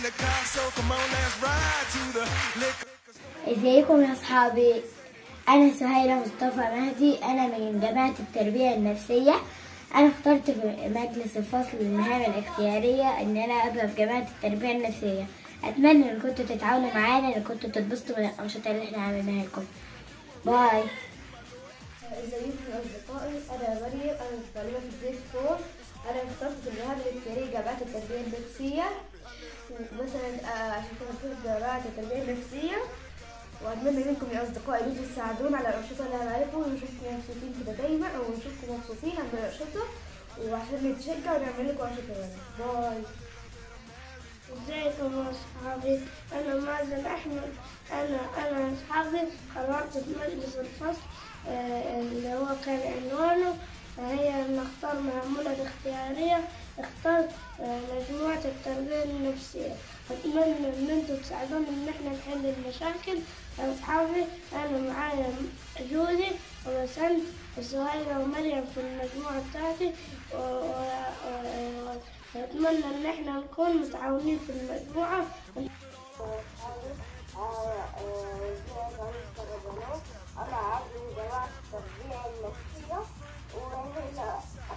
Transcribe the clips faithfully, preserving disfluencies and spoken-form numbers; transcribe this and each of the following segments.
ازيكم يا اصحابي؟ انا سهيلة مصطفى مهدي، انا من جماعة التربية النفسية. انا اخترت في مجلس الفصل المهام الاختيارية ان انا ابقى في جماعة التربية النفسية. اتمنى ان كنتوا تتعاونوا معانا، ان كنتوا تتبسطوا من الانشطة اللي احنا عملناها لكم. باي. ازيكم يا اصدقائي؟ انا مريم، انا طالبه في الجيش فور. انا اخترت في المهام الاختياريه جامعه التربيه النفسيه، مثلا عشان كده في جامعه التربيه النفسيه. واتمنى منكم يا اصدقائي ان انتم تساعدونا على الانشطه اللي هنعملها ونشوفكم مبسوطين كده دايما، او نشوفكم مبسوطين عند الانشطه، وعشان نتشجع ونعمل لكم انشطه تانية. باي. ازيكم يا اصحابي؟ انا مازن احمد. انا انا اصحابي قررت في مجلس الفصل آه اللي هو كان عنوانه هي نختار مهمة اختيارية. اخترت آه مجموعة التربية النفسية. اتمنى ان انتوا تساعدونا ان احنا نحل المشاكل. يا اصحابي انا معايا جودي وبسنت وسهيلة ومريم في المجموعة بتاعتي، واتمنى ان احنا نكون متعاونين في المجموعة. أنا عبد من جماعة التربية النفسية، وهنا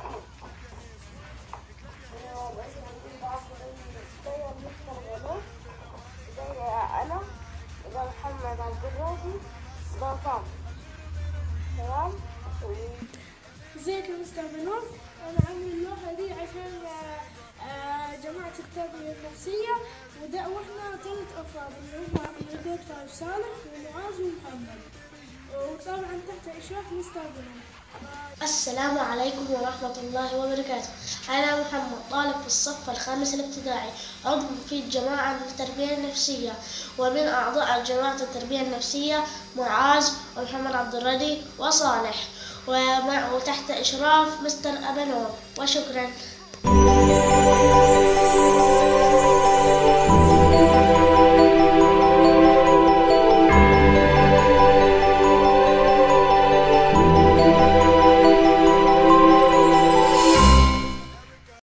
زي أنا ده محمد عبد الرازي ده صعب. تمام؟ ازيك يا مستر بنور؟ انا عامل اللوحة دي عشان جماعة التربية النفسية، وده واحنا ثلاث افراد اللي هم عبد فايف صالح ومعاذ ومحمد، وطبعا تحت اشراف مستر بنور. السلام عليكم ورحمة الله وبركاته. أنا محمد، طالب في الصف الخامس الابتدائي، عضو في الجماعة التربية النفسية، ومن أعضاء الجماعة التربية النفسية معاذ ومحمد عبد الردي وصالح، وتحت إشراف مستر أبنور. وشكرا.